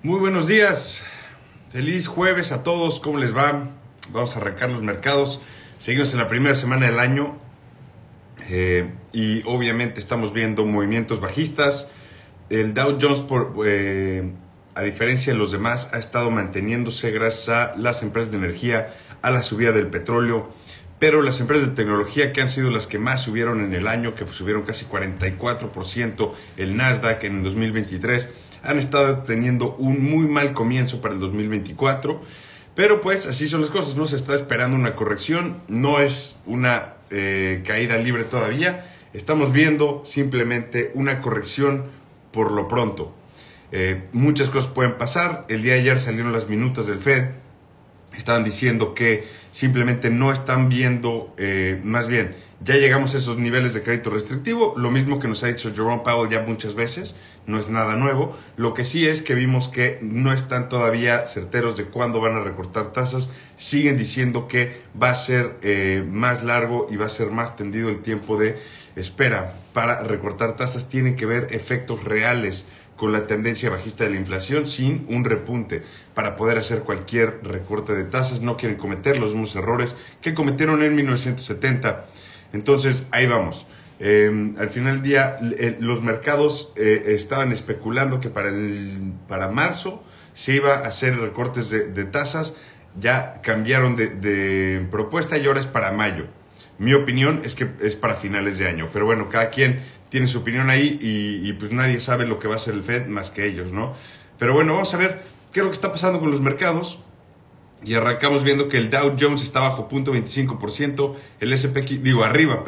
Muy buenos días, feliz jueves a todos, ¿cómo les va? Vamos a arrancar los mercados, seguimos en la primera semana del año y obviamente estamos viendo movimientos bajistas. El Dow Jones, a diferencia de los demás, ha estado manteniéndose gracias a las empresas de energía, a la subida del petróleo, pero las empresas de tecnología, que han sido las que más subieron en el año, que subieron casi 44%, el Nasdaq en el 2023, han estado teniendo un muy mal comienzo para el 2024, pero pues así son las cosas, no se está esperando una corrección, no es una caída libre todavía, estamos viendo simplemente una corrección por lo pronto. Muchas cosas pueden pasar. El día de ayer salieron las minutas del Fed, estaban diciendo que simplemente no están viendo, más bien, ya llegamos a esos niveles de crédito restrictivo, lo mismo que nos ha dicho Jerome Powell ya muchas veces, no es nada nuevo. Lo que sí es que vimos que no están todavía certeros de cuándo van a recortar tasas, siguen diciendo que va a ser más largo y va a ser más tendido el tiempo de espera para recortar tasas. Tienen que ver efectos reales con la tendencia bajista de la inflación sin un repunte para poder hacer cualquier recorte de tasas. No quieren cometer los mismos errores que cometieron en 1970. Entonces, ahí vamos. Al final del día, los mercados estaban especulando que para marzo se iba a hacer recortes de tasas. Ya cambiaron de propuesta y ahora es para mayo. Mi opinión es que es para finales de año. Pero bueno, cada quien tiene su opinión ahí y pues nadie sabe lo que va a hacer el Fed más que ellos, ¿no? Pero bueno, vamos a ver qué es lo que está pasando con los mercados. Y arrancamos viendo que el Dow Jones está bajo 0.25%, el arriba,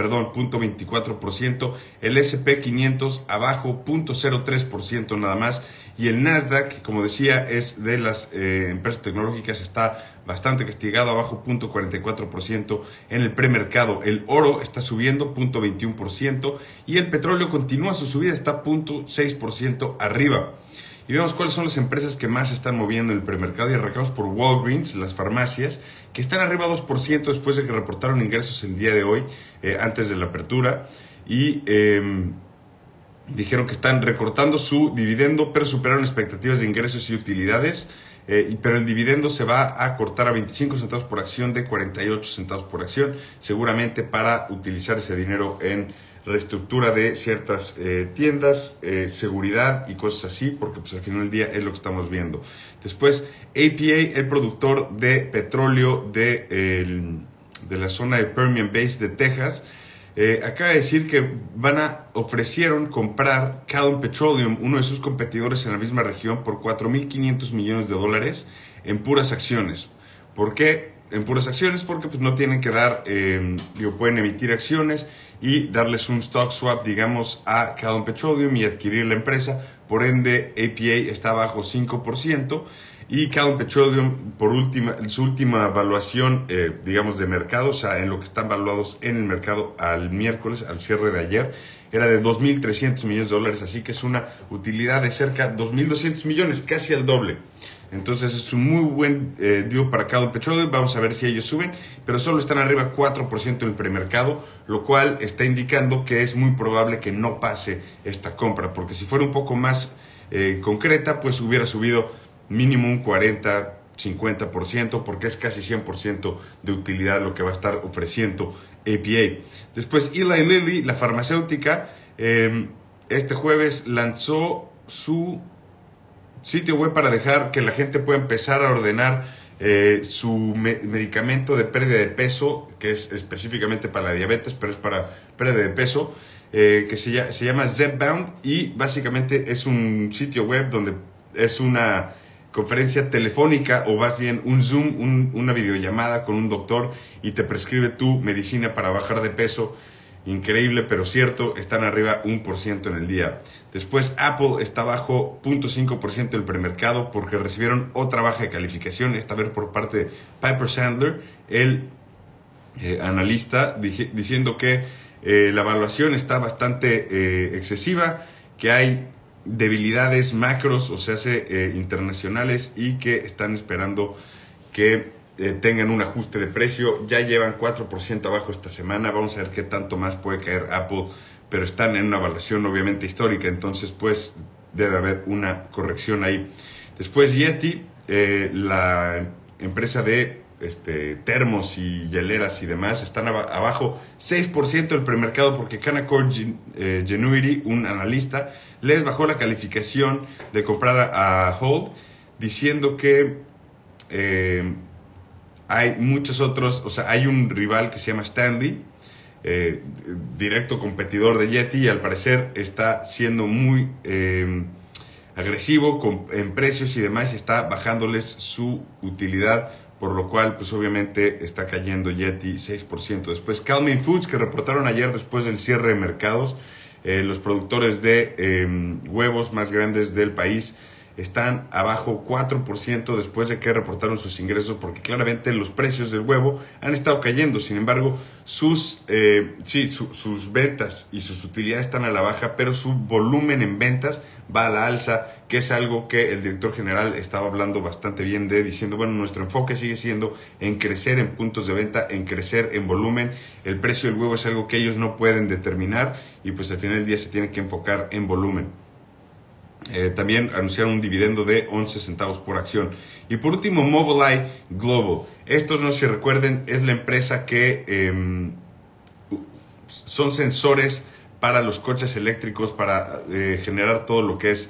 0.24%, el S&P 500 abajo 0.03% nada más, y el Nasdaq, como decía, es de las empresas tecnológicas, está bastante castigado, abajo 0.44% en el premercado. El oro está subiendo 0.21% y el petróleo continúa su subida, está 0.6% arriba. Y vemos cuáles son las empresas que más se están moviendo en el premercado y arrancamos por Walgreens, las farmacias, que están arriba 2% después de que reportaron ingresos el día de hoy, antes de la apertura, y dijeron que están recortando su dividendo, pero superaron expectativas de ingresos y utilidades, pero el dividendo se va a cortar a 25 centavos por acción de 48 centavos por acción, seguramente para utilizar ese dinero en reestructura de ciertas tiendas, seguridad y cosas así, porque pues al final del día es lo que estamos viendo. Después, APA, el productor de petróleo de la zona de Permian Basin de Texas, acaba de decir que ofrecieron comprar Callon Petroleum, uno de sus competidores en la misma región, por $4.500 millones en puras acciones. ¿Por qué en puras acciones? Porque pues no tienen que dar, pueden emitir acciones y darles un stock swap, digamos, a Callon Petroleum y adquirir la empresa. Por ende, APA está bajo 5%. Y Callon Petroleum, su última evaluación, digamos, de mercado, o sea, en lo que están valuados en el mercado al miércoles, al cierre de ayer, era de $2.300 millones, así que es una utilidad de cerca de $2.200 millones, casi al doble. Entonces es un muy buen deal para Callon Petroleum. Vamos a ver si ellos suben, pero solo están arriba 4% en el premercado, lo cual está indicando que es muy probable que no pase esta compra, porque si fuera un poco más concreta, pues hubiera subido mínimo un 40-50%, porque es casi 100% de utilidad lo que va a estar ofreciendo APA. Después Eli Lilly, la farmacéutica, este jueves lanzó su sitio web para dejar que la gente pueda empezar a ordenar su medicamento de pérdida de peso, que es específicamente para la diabetes, pero es para pérdida de peso, que se llama Zepbound, y básicamente es un sitio web donde es una conferencia telefónica, o más bien un Zoom, una videollamada con un doctor, y te prescribe tu medicina para bajar de peso. Increíble, pero cierto, están arriba 1% en el día. Después Apple está bajo 0.5% del premercado porque recibieron otra baja de calificación, esta vez por parte de Piper Sandler, el analista, diciendo que la evaluación está bastante excesiva, que hay debilidades macros, o sea, internacionales, y que están esperando que tengan un ajuste de precio. Ya llevan 4% abajo esta semana. Vamos a ver qué tanto más puede caer Apple, pero están en una evaluación obviamente histórica, entonces pues debe haber una corrección ahí. Después Yeti, la empresa de termos y hieleras y demás, están abajo 6% del premercado porque Canaccord Genuity, un analista, les bajó la calificación de comprar a Hold, diciendo que hay muchos otros, o sea, hay un rival que se llama Stanley, directo competidor de Yeti, y al parecer está siendo muy agresivo en precios y demás, y está bajándoles su utilidad, por lo cual pues obviamente está cayendo Yeti 6%. Después Calmin Foods, que reportaron ayer después del cierre de mercados, los productores de huevos más grandes del país están abajo 4% después de que reportaron sus ingresos, porque claramente los precios del huevo han estado cayendo. Sin embargo, sus ventas y sus utilidades están a la baja, pero su volumen en ventas va a la alza, que es algo que el director general estaba hablando bastante bien de, diciendo, bueno, nuestro enfoque sigue siendo en crecer en puntos de venta, en crecer en volumen. El precio del huevo es algo que ellos no pueden determinar y pues al final del día se tienen que enfocar en volumen. También anunciaron un dividendo de 11 centavos por acción. Y por último, Mobileye Global. Estos, no sé si recuerden, es la empresa que son sensores para los coches eléctricos, para generar todo lo que es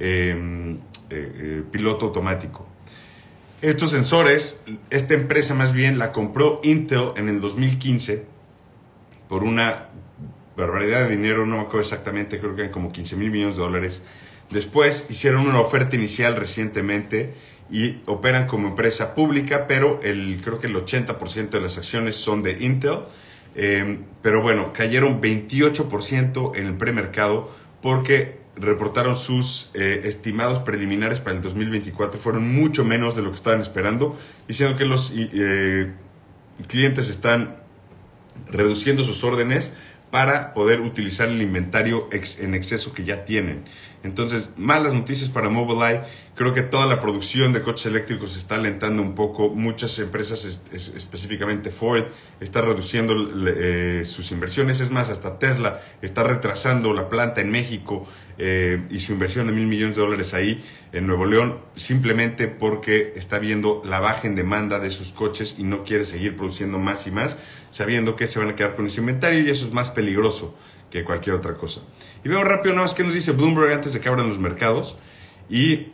piloto automático. Estos sensores, esta empresa más bien la compró Intel en el 2015 por una barbaridad de dinero, no me acuerdo exactamente, creo que eran como 15 mil millones de dólares. Después hicieron una oferta inicial recientemente y operan como empresa pública, pero creo que el 80% de las acciones son de Intel. Pero bueno, cayeron 28% en el premercado porque reportaron sus estimados preliminares para el 2024. Fueron mucho menos de lo que estaban esperando, diciendo que los clientes están reduciendo sus órdenes para poder utilizar el inventario en exceso que ya tienen. Entonces, malas noticias para Mobileye. Creo que toda la producción de coches eléctricos se está alentando un poco. Muchas empresas, específicamente Ford, está reduciendo sus inversiones. Es más, hasta Tesla está retrasando la planta en México y su inversión de $1,000 millones ahí en Nuevo León, simplemente porque está viendo la baja en demanda de sus coches y no quiere seguir produciendo más y más, sabiendo que se van a quedar con ese inventario, y eso es más peligroso que cualquier otra cosa. Y veo rápido nada más que nos dice Bloomberg antes de que abran los mercados. Y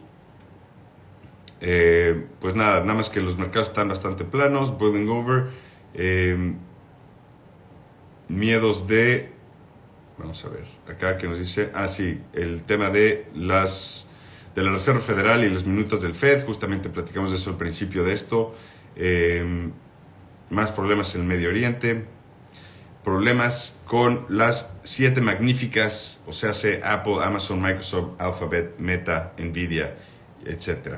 pues nada más que los mercados están bastante planos, boiling over. Miedos de... Vamos a ver, acá que nos dice, sí, el tema de la Reserva Federal y las minutas del Fed. Justamente platicamos de eso al principio de esto. Más problemas en el Medio Oriente. Problemas con las 7 magníficas, o sea, Apple, Amazon, Microsoft, Alphabet, Meta, Nvidia, etc.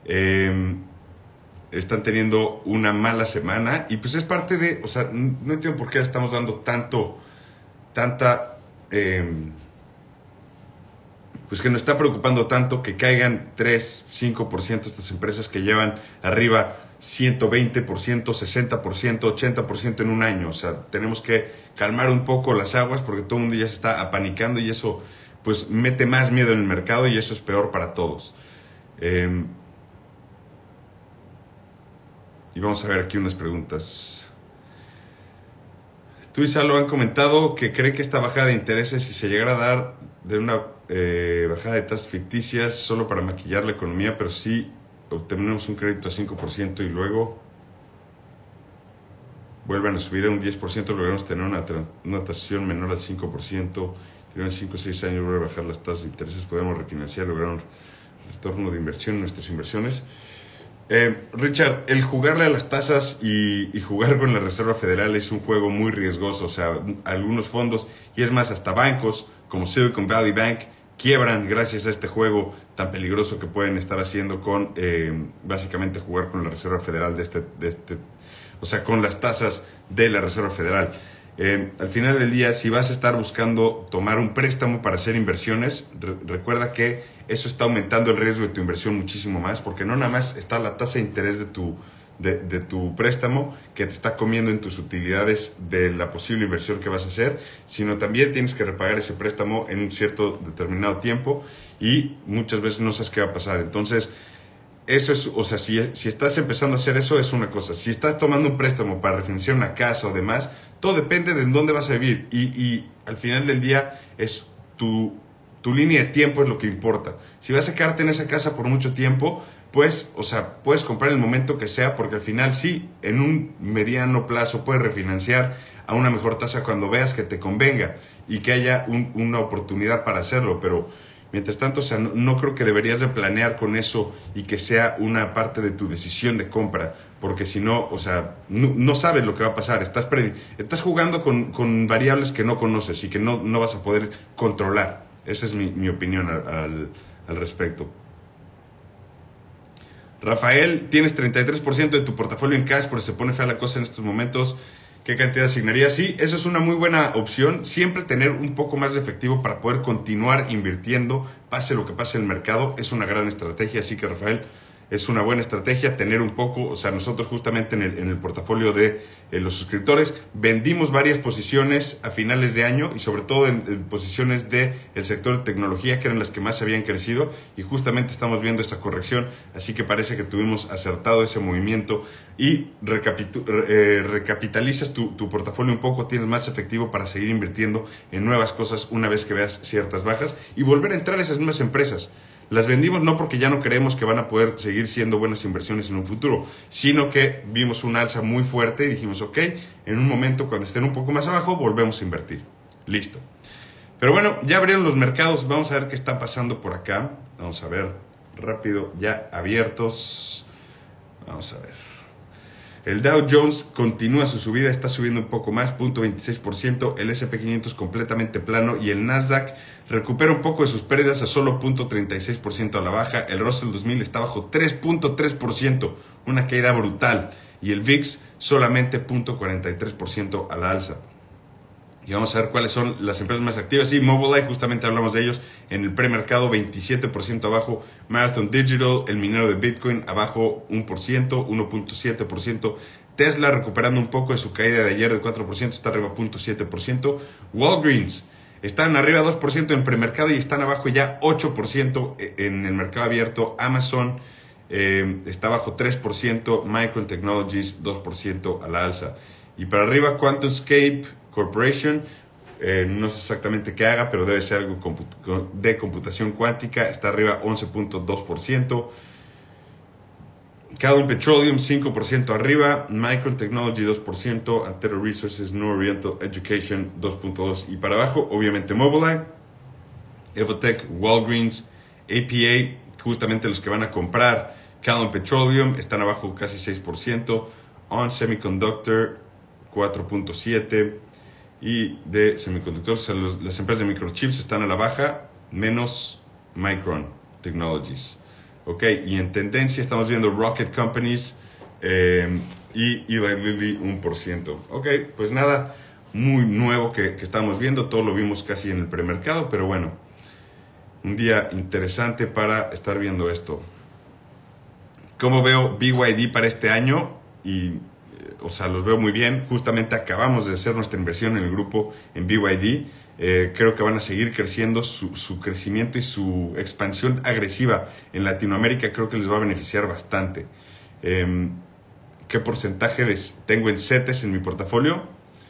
Están teniendo una mala semana y pues es parte de, o sea, no entiendo por qué le estamos dando pues que nos está preocupando tanto que caigan 3, 5% estas empresas que llevan arriba 120%, 60%, 80% en un año. O sea, tenemos que calmar un poco las aguas porque todo el mundo ya se está apanicando y eso pues mete más miedo en el mercado y eso es peor para todos. Y vamos a ver aquí unas preguntas. Tú y Salo han comentado que creen que esta bajada de intereses, si se llegara a dar de una bajada de tasas ficticias solo para maquillar la economía, pero si obtenemos un crédito a 5% y luego vuelven a subir a un 10%, logramos tener una tasación menor al 5%, y en 5 o 6 años volver a bajar las tasas de intereses, podemos refinanciar, lograr un retorno de inversión en nuestras inversiones. Richard, el jugarle a las tasas y jugar con la Reserva Federal es un juego muy riesgoso. O sea, algunos fondos, y es más, hasta bancos como Silicon Valley Bank quiebran gracias a este juego tan peligroso que pueden estar haciendo con básicamente jugar con la Reserva Federal o sea, con las tasas de la Reserva Federal. Al final del día, si vas a estar buscando tomar un préstamo para hacer inversiones, recuerda que eso está aumentando el riesgo de tu inversión muchísimo más, porque no nada más está la tasa de interés de tu préstamo que te está comiendo en tus utilidades de la posible inversión que vas a hacer, sino también tienes que repagar ese préstamo en un cierto determinado tiempo y muchas veces no sabes qué va a pasar. Entonces, eso es, o sea, si estás empezando a hacer eso es una cosa. Si estás tomando un préstamo para refinanciar una casa o demás, todo depende de en dónde vas a vivir. Y al final del día es tu línea de tiempo es lo que importa. Si vas a quedarte en esa casa por mucho tiempo, pues, o sea, puedes comprar el momento que sea, porque al final sí, en un mediano plazo puedes refinanciar a una mejor tasa cuando veas que te convenga y que haya una oportunidad para hacerlo, pero mientras tanto, o sea, no creo que deberías de planear con eso y que sea una parte de tu decisión de compra, porque si no, o sea, no sabes lo que va a pasar, estás jugando con variables que no conoces y que no vas a poder controlar. Esa es mi opinión al respecto. Rafael, tienes 33% de tu portafolio en cash, pero se pone fea la cosa en estos momentos. ¿Qué cantidad asignarías? Sí, eso es una muy buena opción. Siempre tener un poco más de efectivo para poder continuar invirtiendo, pase lo que pase en el mercado, es una gran estrategia. Así que, Rafael, es una buena estrategia tener un poco, o sea, nosotros justamente en el portafolio de los suscriptores vendimos varias posiciones a finales de año y sobre todo en posiciones del sector de tecnología, que eran las que más habían crecido, y justamente estamos viendo esa corrección, así que parece que tuvimos acertado ese movimiento y recapitalizas tu portafolio un poco, tienes más efectivo para seguir invirtiendo en nuevas cosas una vez que veas ciertas bajas y volver a entrar a esas mismas empresas. Las vendimos no porque ya no creemos que van a poder seguir siendo buenas inversiones en un futuro, sino que vimos un alza muy fuerte y dijimos, ok, en un momento cuando estén un poco más abajo, volvemos a invertir. Listo. Pero bueno, ya abrieron los mercados, vamos a ver qué está pasando por acá. Vamos a ver rápido, ya abiertos. Vamos a ver. El Dow Jones continúa su subida, está subiendo un poco más, 0.26%. El S&P 500 completamente plano y el Nasdaq recupera un poco de sus pérdidas a solo 0.36% a la baja. El Russell 2000 está bajo 3.3%, una caída brutal. Y el VIX solamente 0.43% a la alza. Y vamos a ver cuáles son las empresas más activas. Sí, Mobileye, justamente hablamos de ellos en el premercado, 27% abajo. Marathon Digital, el minero de Bitcoin, abajo 1%, 1.7%. Tesla recuperando un poco de su caída de ayer de 4%, está arriba 0.7%. Walgreens, están arriba 2% en premercado y están abajo ya 8% en el mercado abierto. Amazon está abajo 3%. Micron Technologies 2% a la alza. Y para arriba, QuantumScape Corporation, no sé exactamente qué haga, pero debe ser algo de computación cuántica, está arriba 11.2%. Callon Petroleum 5% arriba, Micron Technology 2%, Antero Resources, New Oriental Education 2.2%. Y para abajo, obviamente Mobileye, Evotech, Walgreens, APA, justamente los que van a comprar Callon Petroleum, están abajo casi 6%, On Semiconductor 4.7%. Y de semiconductores, las empresas de microchips están a la baja, menos Micron Technologies. Ok, y en tendencia estamos viendo Rocket Companies y Eli Lilly 1%. Ok, pues nada muy nuevo que estamos viendo, todo lo vimos casi en el premercado, pero bueno, un día interesante para estar viendo esto. ¿Cómo veo BYD para este año? O sea, los veo muy bien. Justamente acabamos de hacer nuestra inversión en el grupo en BYD. Creo que van a seguir creciendo. Su crecimiento y su expansión agresiva en Latinoamérica creo que les va a beneficiar bastante. ¿Qué porcentaje tengo en CETES en mi portafolio?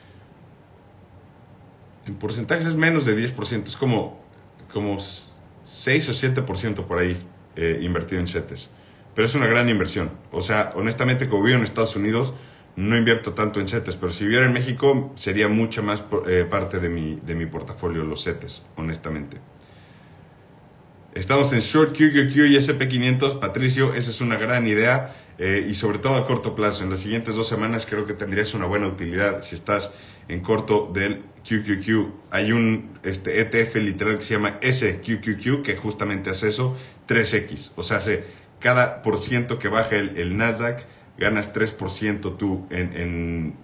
En porcentajes es menos de 10%. Es como 6 o 7% por ahí invertido en CETES. Pero es una gran inversión. O sea, honestamente, como vivo en Estados Unidos, no invierto tanto en CETES, pero si viviera en México sería mucha más parte de mi portafolio, los CETES, honestamente. Estamos en Short QQQ y S&P 500, Patricio, esa es una gran idea y sobre todo a corto plazo. En las siguientes 2 semanas creo que tendrías una buena utilidad si estás en corto del QQQ. Hay un ETF literal que se llama SQQQ que justamente hace eso, 3X, o sea, hace cada % que baja el Nasdaq, ganas 3% tú en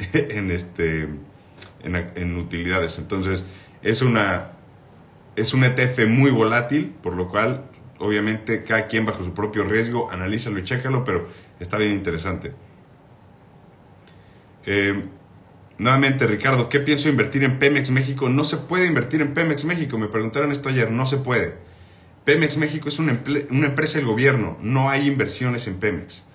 utilidades. Entonces es un ETF muy volátil, por lo cual obviamente cada quien bajo su propio riesgo, analízalo y chécalo, pero está bien interesante. Nuevamente, Ricardo, ¿qué pienso invertir en Pemex México? No se puede invertir en Pemex México, me preguntaron esto ayer, no se puede. Pemex México es una empresa del gobierno, no hay inversiones en Pemex.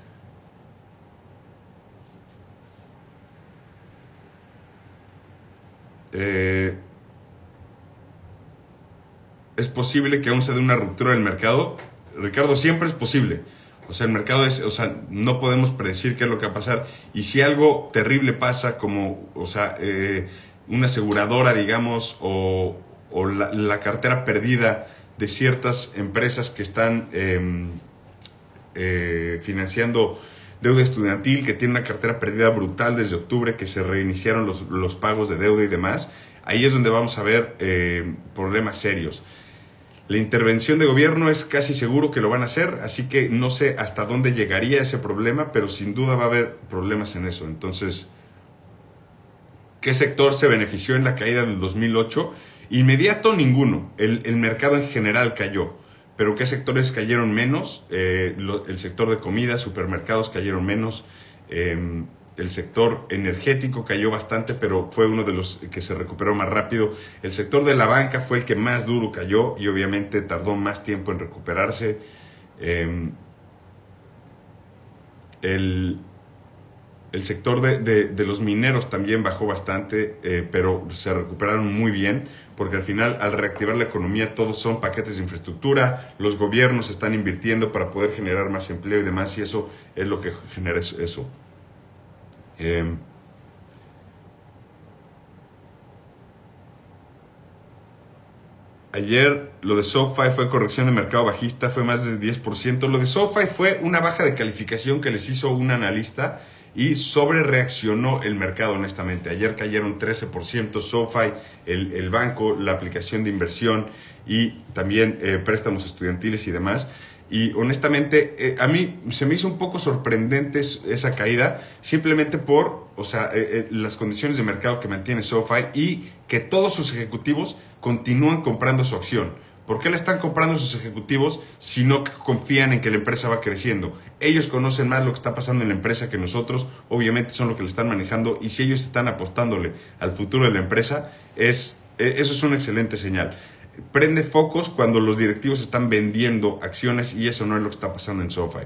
¿Es posible que aún se dé una ruptura del mercado? Ricardo, siempre es posible. O sea, el mercado es, o sea, no podemos predecir qué es lo que va a pasar. Y si algo terrible pasa, como, o sea, una aseguradora, digamos, o la cartera perdida de ciertas empresas que están financiando deuda estudiantil, que tiene una cartera perdida brutal desde octubre, que se reiniciaron los pagos de deuda y demás, ahí es donde vamos a ver problemas serios. La intervención de gobierno es casi seguro que lo van a hacer, así que no sé hasta dónde llegaría ese problema, pero sin duda va a haber problemas en eso. Entonces, ¿qué sector se benefició en la caída del 2008? Inmediato, ninguno. El mercado en general cayó. Pero ¿qué sectores cayeron menos? El sector de comida, supermercados cayeron menos. El sector energético cayó bastante, pero fue uno de los que se recuperó más rápido. El sector de la banca fue el que más duro cayó y obviamente tardó más tiempo en recuperarse. El sector de los mineros también bajó bastante, pero se recuperaron muy bien, porque al final, al reactivar la economía, todos son paquetes de infraestructura, los gobiernos están invirtiendo para poder generar más empleo y demás, y eso es lo que genera eso. Ayer lo de SoFi fue corrección de mercado bajista, fue más del 10%. Lo de SoFi fue una baja de calificación que les hizo un analista y sobre reaccionó el mercado, honestamente. Ayer cayeron 13%, SoFi, el banco, la aplicación de inversión y también préstamos estudiantiles y demás. Y honestamente, a mí se me hizo un poco sorprendente esa caída, simplemente por, o sea, las condiciones de mercado que mantiene SoFi y que todos sus ejecutivos continúan comprando su acción. ¿Por qué le están comprando sus ejecutivos si no confían en que la empresa va creciendo? Ellos conocen más lo que está pasando en la empresa que nosotros, obviamente son los que le están manejando, y si ellos están apostándole al futuro de la empresa, eso es una excelente señal. Prende focos cuando los directivos están vendiendo acciones y eso no es lo que está pasando en SoFi.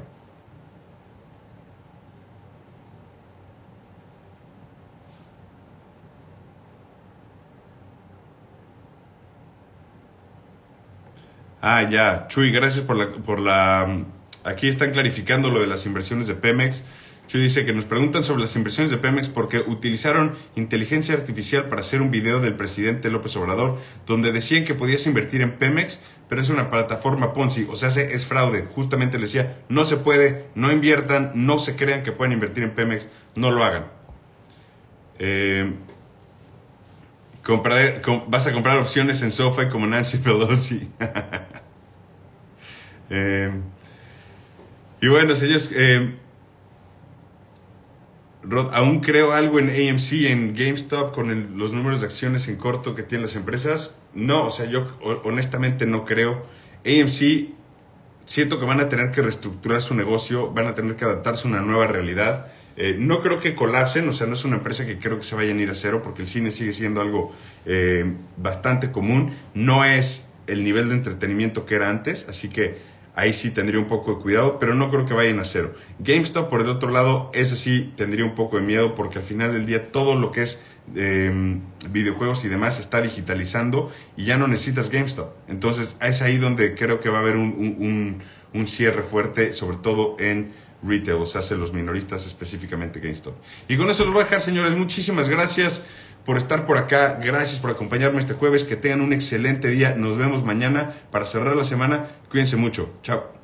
Ya, Chuy, gracias por la... Aquí están clarificando lo de las inversiones de Pemex. Chuy dice que nos preguntan sobre las inversiones de Pemex porque utilizaron inteligencia artificial para hacer un video del presidente López Obrador donde decían que podías invertir en Pemex, pero es una plataforma Ponzi, o sea, es fraude. Justamente le decía, no se puede, no inviertan, no se crean que pueden invertir en Pemex, no lo hagan. Vas a comprar opciones en SoFi como Nancy Pelosi. Y bueno, señores, Rod, aún creo algo en AMC, en GameStop, con los números de acciones en corto que tienen las empresas. No, o sea, yo honestamente no creo. AMC, siento que van a tener que reestructurar su negocio, van a tener que adaptarse a una nueva realidad. No creo que colapsen, o sea, no es una empresa que creo que se vayan a ir a cero, porque el cine sigue siendo algo bastante común. No es el nivel de entretenimiento que era antes, así que ahí sí tendría un poco de cuidado, pero no creo que vayan a cero. GameStop, por el otro lado, ese sí tendría un poco de miedo, porque al final del día todo lo que es videojuegos y demás se está digitalizando y ya no necesitas GameStop. Entonces es ahí donde creo que va a haber un cierre fuerte, sobre todo en retail, o sea, los minoristas, específicamente GameStop. Y con eso los voy a dejar, señores. Muchísimas gracias por estar por acá, gracias por acompañarme este jueves, que tengan un excelente día, nos vemos mañana para cerrar la semana, cuídense mucho, chao.